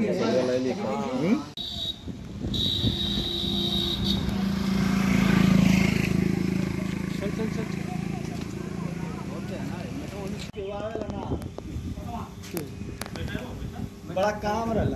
बड़ा काम रहा।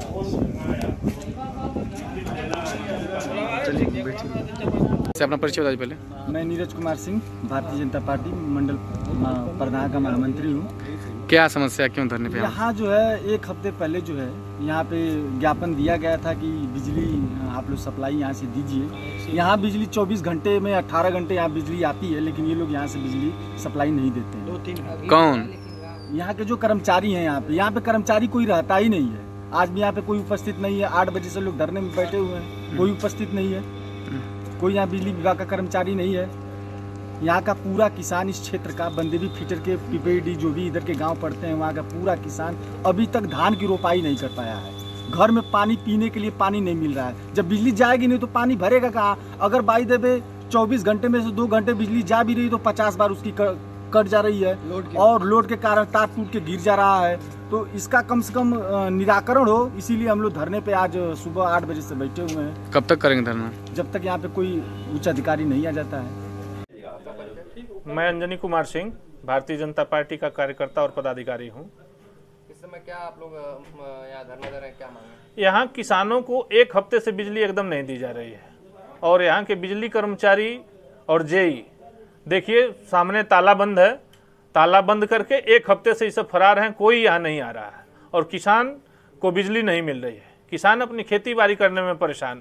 से अपना परिचय बताइए पहले। मैं नीरज कुमार सिंह, भारतीय जनता पार्टी मंडल प्रधान का महामंत्री हूँ। क्या समस्या, क्यों धरने पे? यहाँ जो है एक हफ्ते पहले जो है यहाँ पे ज्ञापन दिया गया था कि बिजली आप लोग सप्लाई यहाँ से दीजिए। यहाँ बिजली 24 घंटे में 18 घंटे यहाँ बिजली आती है, लेकिन ये लोग यहाँ से बिजली सप्लाई नहीं देते हैं। कौन? यहाँ के जो कर्मचारी हैं यहाँ पे कर्मचारी कोई रहता ही नहीं है। आज भी यहाँ पे कोई उपस्थित नहीं है। 8 बजे से लोग धरने में बैठे हुए हैं, कोई उपस्थित नहीं है। कोई यहाँ बिजली विभाग का कर्मचारी नहीं है। यहाँ का पूरा किसान इस क्षेत्र का बंदेवी फीटर के पीपीडी जो भी इधर के गांव पड़ते हैं, वहाँ का पूरा किसान अभी तक धान की रोपाई नहीं कर पाया है। घर में पानी पीने के लिए पानी नहीं मिल रहा है। जब बिजली जाएगी नहीं तो पानी भरेगा कहाँ? अगर बाई देवे 24 घंटे में से 2 घंटे बिजली जा भी रही तो 50 बार उसकी कट जा रही है और लोड के कारण तार टूट के गिर जा रहा है। तो इसका कम से कम निराकरण हो, इसीलिए हम लोग धरने पे आज सुबह 8 बजे से बैठे हुए हैं। कब तक करेंगे धरना? जब तक यहाँ पे कोई उच्च अधिकारी नहीं आ जाता है। मैं अंजनी कुमार सिंह, भारतीय जनता पार्टी का कार्यकर्ता और पदाधिकारी हूँ। इस समय क्या आप लोग यहाँ धरना दे रहे हैं, क्या मांगे? यहाँ किसानों को 1 हफ्ते से बिजली एकदम नहीं दी जा रही है और यहाँ के बिजली कर्मचारी और जेई देखिए सामने ताला बंद है। ताला बंद करके 1 हफ्ते से इसे फरार हैं, कोई यहाँ नहीं आ रहा है और किसान को बिजली नहीं मिल रही है। किसान अपनी खेती बाड़ी करने में परेशान,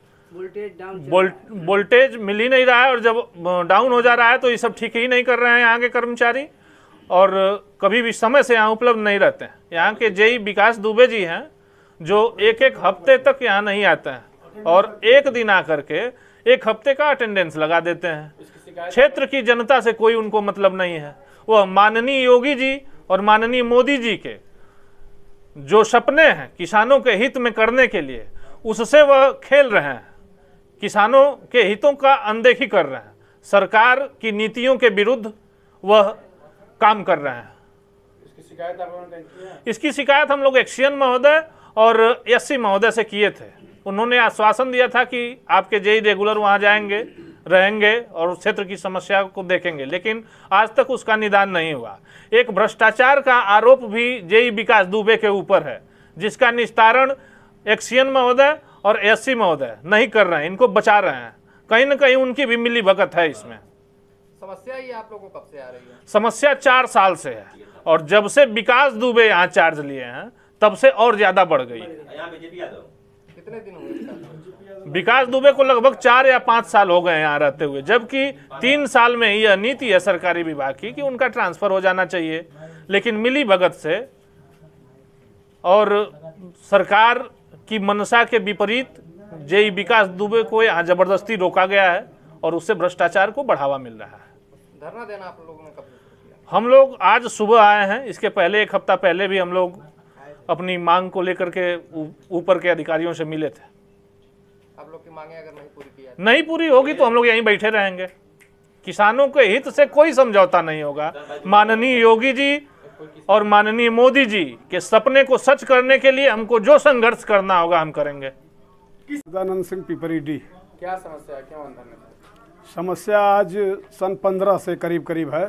वोल्टेज मिल ही नहीं रहा है और जब डाउन हो जा रहा है तो ये सब ठीक ही नहीं कर रहे हैं यहाँ के कर्मचारी और कभी भी समय से यहाँ उपलब्ध नहीं रहते हैं। यहाँ के जेई विकास दुबे जी हैं जो 1-1 हफ्ते तक यहाँ नहीं आते हैं और एक दिन आकर के 1 हफ्ते का अटेंडेंस लगा देते हैं। क्षेत्र की जनता से कोई उनको मतलब नहीं है। वह माननीय योगी जी और माननीय मोदी जी के जो सपने हैं किसानों के हित में करने के लिए, उससे वह खेल रहे हैं। किसानों के हितों का अनदेखी कर रहे हैं। सरकार की नीतियों के विरुद्ध वह काम कर रहे हैं। इसकी शिकायत हम लोग एक्सियन महोदय और एससी महोदय से किए थे। उन्होंने आश्वासन दिया था कि आपके जेई रेगुलर वहां जाएंगे, रहेंगे और उस क्षेत्र की समस्या को देखेंगे, लेकिन आज तक उसका निदान नहीं हुआ। एक भ्रष्टाचार का आरोप भी जेई विकास दुबे के ऊपर है, जिसका निस्तारण एक्सियन महोदय और एससी महोदय नहीं कर रहे हैं, इनको बचा रहे हैं। कहीं न कहीं उनकी भी मिली भगत है इसमें। समस्या ये आप लोगों को कब से आ रही है? समस्या 4 साल से है और जब से विकास दुबे यहाँ चार्ज लिए हैं तब से और ज्यादा बढ़ गई। कितने दिन हुए? विकास दुबे को लगभग 4 या 5 साल हो गए यहाँ रहते हुए, जबकि 3 साल में यह नीति है सरकारी विभाग की कि उनका ट्रांसफर हो जाना चाहिए, लेकिन मिली भगत से और सरकार की मनसा के विपरीत जेई विकास दुबे को यहाँ जबरदस्ती रोका गया है और उससे भ्रष्टाचार को बढ़ावा मिल रहा है। धरना देना आप लोगों ने कब शुरू किया? हम लोग आज सुबह आए हैं। इसके पहले 1 हफ्ता पहले भी हम लोग अपनी मांग को लेकर के ऊपर के अधिकारियों से मिले थे। आप लोग की मांगे अगर नहीं पूरी होगी तो हम लोग यहीं बैठे रहेंगे। किसानों के हित से कोई समझौता नहीं होगा। माननीय योगी जी और माननीय मोदी जी के सपने को सच करने के लिए हमको जो संघर्ष करना होगा हम करेंगे। सदानंद सिंह पिपरीडी। क्या समस्या है, क्यों अंदर? समस्या आज सन 15 से करीब है।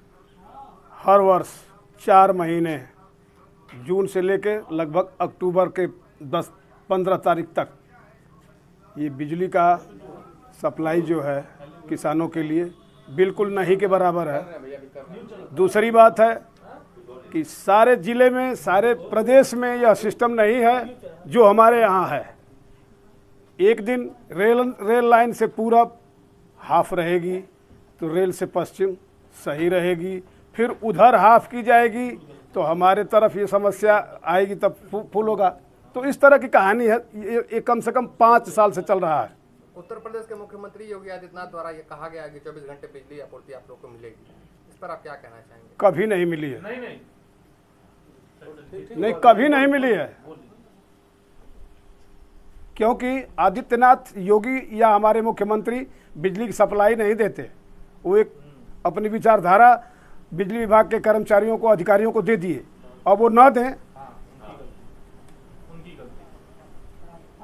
हर वर्ष 4 महीने जून से लेके लगभग अक्टूबर के 10-15 तारीख तक ये बिजली का सप्लाई जो है किसानों के लिए बिल्कुल नहीं के बराबर है। दूसरी बात है कि सारे जिले में, सारे प्रदेश में यह सिस्टम नहीं है जो हमारे यहाँ है। एक दिन रेल लाइन से पूरब हाफ रहेगी तो रेल से पश्चिम सही रहेगी, फिर उधर हाफ की जाएगी तो हमारे तरफ ये समस्या आएगी तब फुल होगा। तो इस तरह की कहानी है। ये कम से कम 5 साल से चल रहा है। उत्तर प्रदेश के मुख्यमंत्री योगी आदित्यनाथ द्वारा ये कहा गया है कि 24 घंटे बिजली आपूर्ति आप लोग को मिलेगी। इस पर आप क्या कहना चाहेंगे? कभी नहीं मिली है। नहीं कभी नहीं मिली है, क्योंकि आदित्यनाथ योगी या हमारे मुख्यमंत्री बिजली की सप्लाई नहीं देते। वो एक अपनी विचारधारा बिजली विभाग के कर्मचारियों को, अधिकारियों को दे दिए। अब वो न दें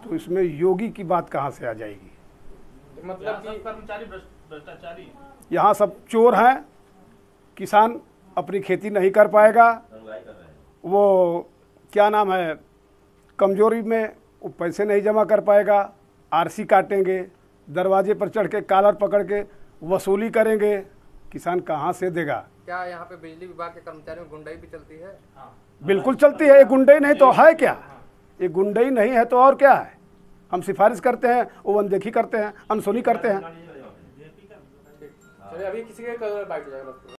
तो इसमें योगी की बात कहाँ से आ जाएगी? मतलब कि कर्मचारी भ्रष्टाचारी, यहाँ सब चोर हैं। किसान अपनी खेती नहीं कर पाएगा, वो क्या नाम है, कमजोरी में वो पैसे नहीं जमा कर पाएगा, आरसी काटेंगे, दरवाजे पर चढ़ के कॉलर पकड़ के वसूली करेंगे, किसान कहाँ से देगा? क्या यहाँ पे बिजली विभाग के कर्मचारियों में गुंडाई भी चलती है? बिल्कुल चलती है। ये गुंडाई नहीं तो है क्या? ये गुंडाई नहीं है तो और क्या है? हम सिफारिश करते हैं, वो अनदेखी करते हैं, अनसुनी करते हैं। चलिए अभी किसी के बाइट हो जाएगा।